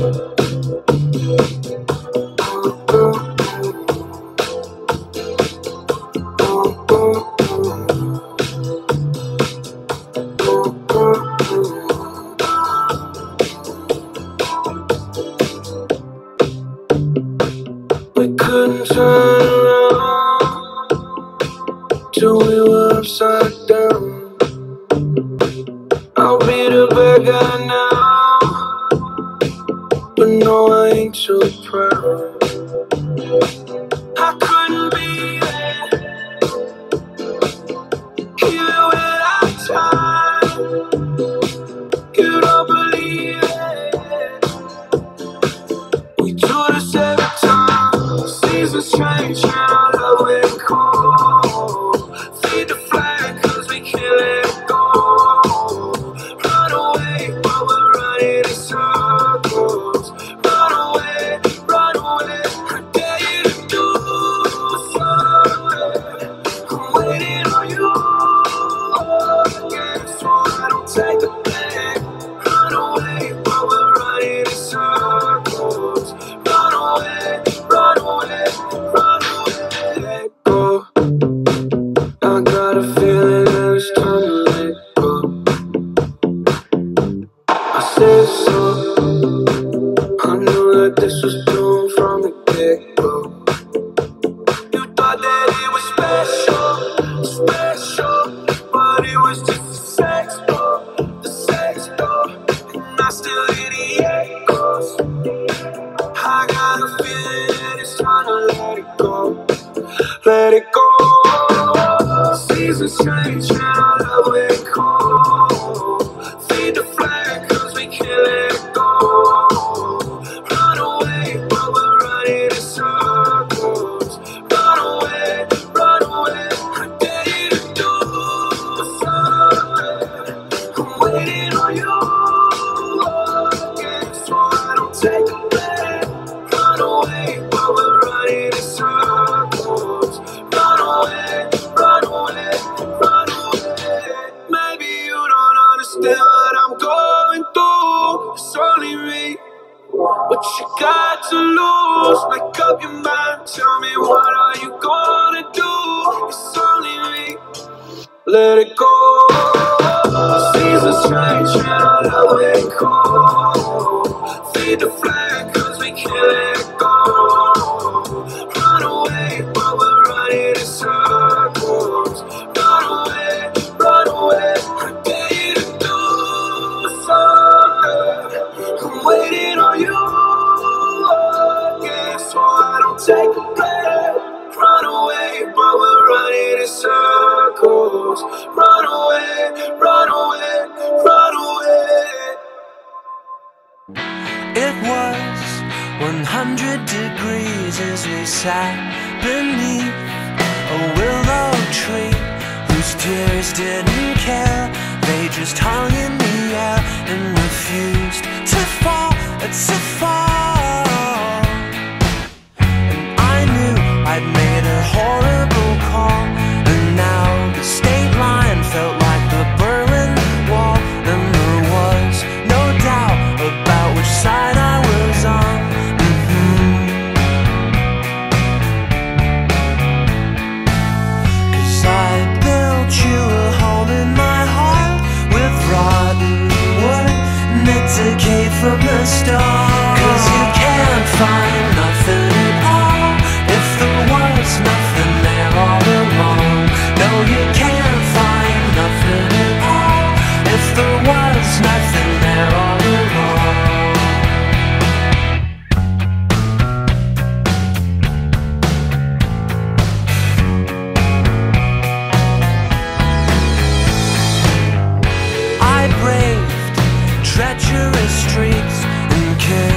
We couldn't turn around till we were upside down. I'll be the bad guy now, but no, I ain't so proud. I couldn't be there, even without time. You don't believe it. We do this every time. Seasons change and our love will cold. Feed the flag cause we can't let it go. Run away while we're running in circles. Run away, run away. I dare you to do something. I'm waiting on you again, so I don't take the blame. Run away while we're running in circles. Run away, run away, run away. Let go. I got a feeling that it's time to let go. I said so. I knew that this was doomed from the get-go. You thought that it was special, special, but it was just a sex door, and I still hear the echoes. I got a feeling that it's time to let it go, let it go. Seasons change and our love will cold. Feed the flag cause we can't let it go. Run away while we're running in circles. Run away, run away. I dare you to do something. I'm waiting on you again, so I don't take the blame. Run away while we're running in circles. Run away, run away, run away. Maybe you don't understand what I'm going through. It's only me. What you got to lose? Make up your mind. Tell me what are you gonna do? It's only me. Let it go. Seasons change and our love will cold. Feed the flag cause we can't let it go. Run away while we're running in circles. Run away, run away. I dare you to do something. I'm waiting on you again, so I don't take the blame. Run away while we're running in circles. Run away, run away, run away. It was 100 degrees as we sat beneath a willow tree whose tears didn't care. They just hung in the air and refused to fall, to fall. And I knew I'd made a horrible call, and now the state line felt like the Berlin Wall, and there was no doubt about which side I was on. Cause I built you a home in my heart with rotten wood, meant to keep from the start. Cause you can't find nothing at all if there was nothing there all along. No, you can't find nothing at all if there was nothing there all along. I braved treacherous streets and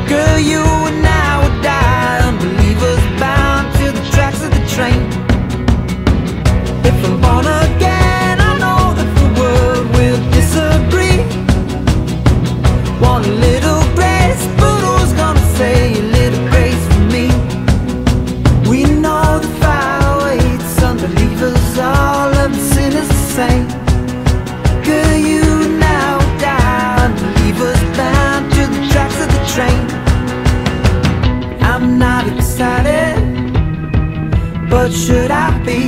Girl, you and I would die, unbelievers bound to the tracks of the train. If I'm born again, I know that the world will disagree. Want a little grace, but who's gonna say a little grace for me? We know the fire waits, unbelievers, all of the sinners the same. Girl, you and I would die, unbelievers bound to the tracks of the train. I'm not excited, but should I be?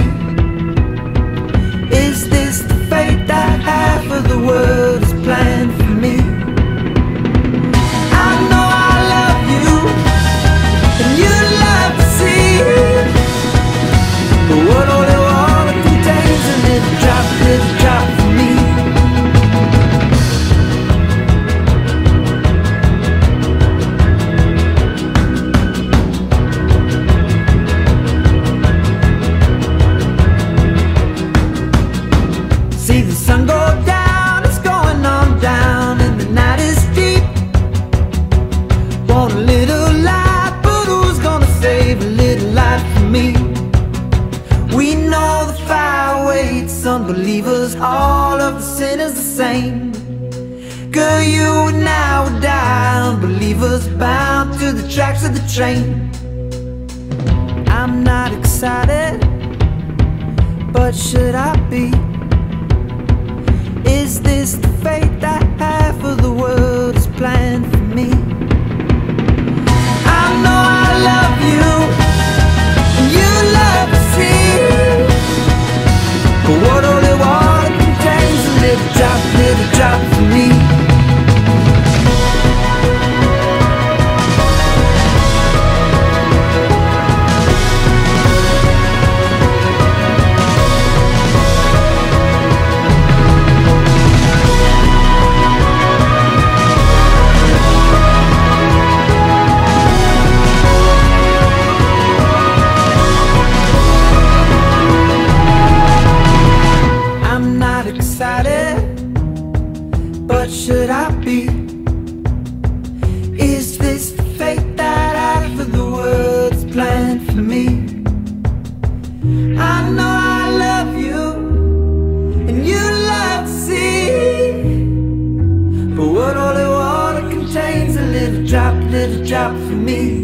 Is this the fate that half of the world has planned for me? I know I love you, and you love to see it, but what only water contains a little drop for me. See the sun go down, it's going on down, and the night is deep. Want a little light, but who's gonna save a little light for me? We know the fire waits, unbelievers, all of the sinners the same. Girl, you and I would die, unbelievers bound to the tracks of the train. I'm not excited, but should I be? Is this the fate that half of the world has planned for me? I know I love you, and you love to see it, but what only water contains a little drop for me. But should I be? Is this the fate that half of the world's planned for me? I know I love you, and you love to see, but what only water contains a little drop for me.